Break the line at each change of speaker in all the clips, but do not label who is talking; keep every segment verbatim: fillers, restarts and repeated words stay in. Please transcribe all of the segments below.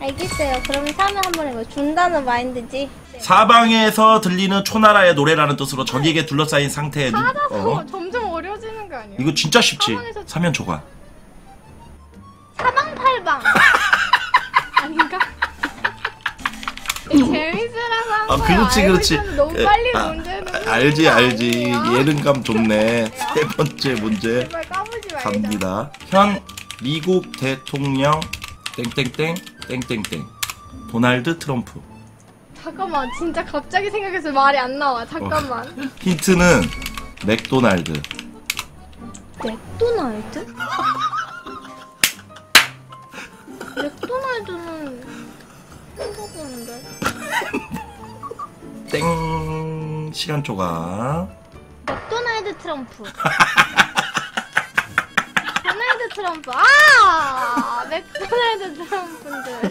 알겠어요. 그럼 사면 한번 해봐요. 준다는 마인드지.
사방에서 들리는 초나라의 노래라는 뜻으로 적에게 둘러싸인 상태에 눈-
살아서
어?
점점 어려워지는 거 아니야?
이거 진짜 쉽지.
사방에서-
사면초가.
사방팔방. 아닌가? 재밌으라고 한
아,
거야.
그렇지,
알고
그렇지.
있었는데 너무
그,
빨리
아,
문제는
알지, 알지.
아니에요.
예능감 좋네. 세 번째 문제
제발 까불지 말자.
갑니다. 현 미국 대통령 땡땡땡 땡땡땡 도널드 트럼프.
잠깐만, 진짜 갑자기 생각해서 말이 안 나와. 잠깐만.
어. 힌트는 맥도날드.
맥도날드? 맥도날드는 생각보는데.
땡 시간 초과.
맥도날드 트럼프. 도널드 트럼프. 아! 맥도날드 트럼프인데.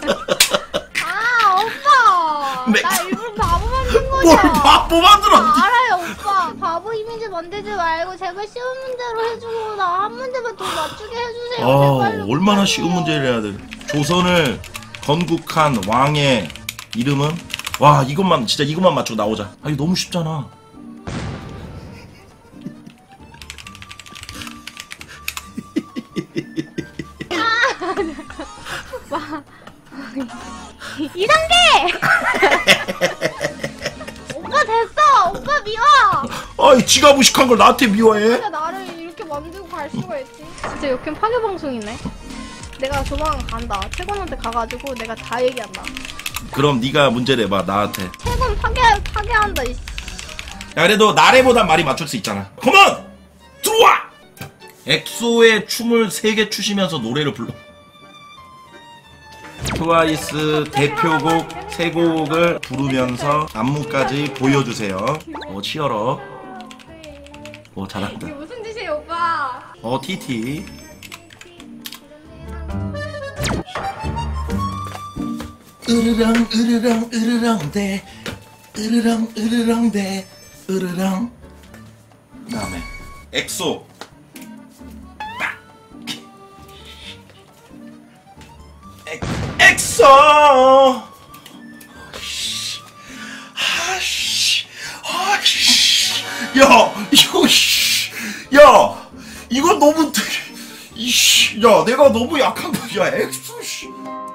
아, 오빠!
맥-
나 일부러 바보 만든 거죠?
뭘 바보 만들어?
아, 알아요, 오빠. 바보 이미지 만들지 말고 제발 쉬운 문제로 해주고 나 한 문제만 더 맞추게 해주세요.
아,
제발요.
얼마나
부탁해요.
쉬운 문제를 해야 돼. 조선을 건국한 왕의 이름은? 와, 이것만 진짜 이것만 맞추고 나오자. 아, 이거 너무 쉽잖아.
이 단계! 오빠 됐어! 오빠 미워!
아이, 지가 무식한 걸 나한테 미워해?
진짜 나를 이렇게 만들고 갈 수가 있지. 진짜 역행 파괴 방송이네. 내가 조만간 간다. 채권한테 가가지고 내가 다 얘기한다.
그럼 네가 문제를 내봐, 나한테.
채권 파괴, 파괴한다, 이씨.
야, 그래도 나래보단 많이 맞출 수 있잖아. 컴온! 들어와! 엑소의 춤을 세 개 추시면서 노래를 불러. 트와이스 대표곡 세 곡을 부르면서 안무까지 보여주세요. 어, 치열어. 어, 잘한다.
이게 무슨 짓이에요, 오빠?
어, 티티. 으르렁 으르렁 으르렁 대 으르렁 으르렁 대 으르렁. 다음에 엑소. 엑, 엑소. 아씨, 아씨, 야, 이거, 씨, 야, 이거 너무, 이씨, 야, 내가 너무 약한 거야, 엑소, 씨.